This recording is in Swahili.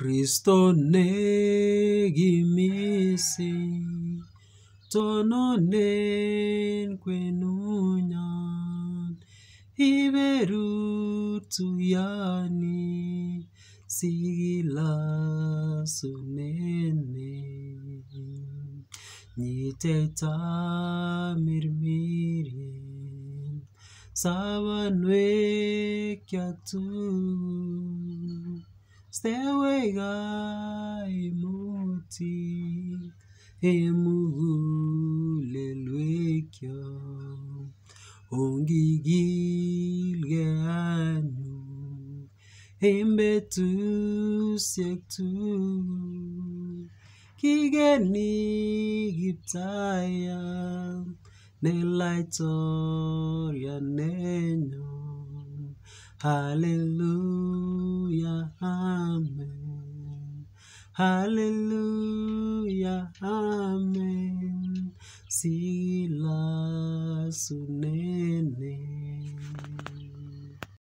Kristo negimisi tononen kwenunyon iberutu yani sigilasunene nyiteta mirmirien sabanwek kyatu stewega imuti emugulelwekyo ongigilge anyu embetusiek tugul kigeni Kiptaiyat nelaitorianenyon. Hallelujah, amen. Hallelujah, amen. Sigilasunene.